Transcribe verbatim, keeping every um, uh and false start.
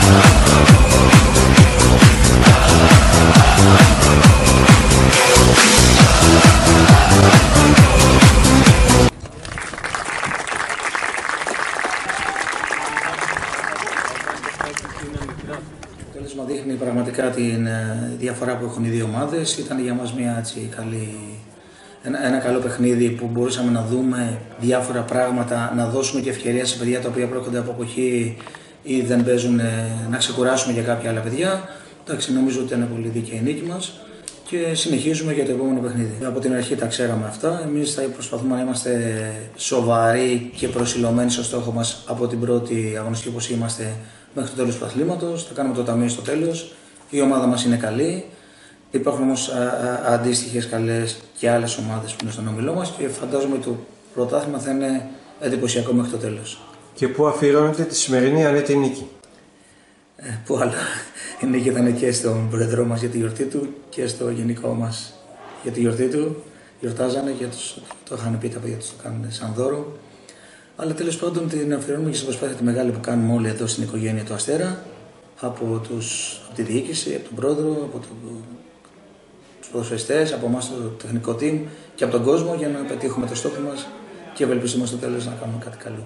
Το αποτέλεσμα δείχνει πραγματικά τη διαφορά που έχουν οι δύο ομάδες. Ήταν για μας μια έτσι, καλή, ένα, ένα καλό παιχνίδι που μπορούσαμε να δούμε διάφορα πράγματα, να δώσουμε και ευκαιρία σε παιδιά τα οποία πρόκειται από αποχή ή δεν παίζουν, να ξεκουράσουμε για κάποια άλλα παιδιά. Εντάξει, νομίζω ότι ήταν πολύ δίκαιη η νίκη μας και συνεχίζουμε για το επόμενο παιχνίδι. Από την αρχή τα ξέραμε αυτά. Εμείς θα προσπαθούμε να είμαστε σοβαροί και προσιλωμένοι στο στόχο μας από την πρώτη αγωνιστική όπως είμαστε μέχρι το τέλος του αθλήματος. Θα κάνουμε το ταμείο στο τέλος. Η ομάδα μας είναι καλή. Υπάρχουν όμως αντίστοιχες καλές και άλλες ομάδες που είναι στον όμιλό μας και φαντάζομαι ότι το πρωτάθλημα θα είναι εντυπωσιακό μέχρι το τέλος. Και πού αφιερώνεται τη σημερινή ανέτη νίκη? Ε, πού άλλο. Η νίκη ήταν και στον πρόεδρό μας για τη γιορτή του και στο γενικό μας για τη γιορτή του. Γιορτάζανε και τους, το είχαν πει τα παιδιά τους, το κάνουν σαν δώρο. Αλλά τέλος πάντων την αφιερώνουμε και στην προσπάθεια τη μεγάλη που κάνουμε όλοι εδώ στην οικογένεια του Αστέρα, από, τους, από τη διοίκηση, από τον πρόεδρο, από το, τους ποδοσφαιριστές, από εμάς το τεχνικό team και από τον κόσμο για να πετύχουμε το στόχο μας και ευελπιστούμε στο τέλος να κάνουμε κάτι καλό.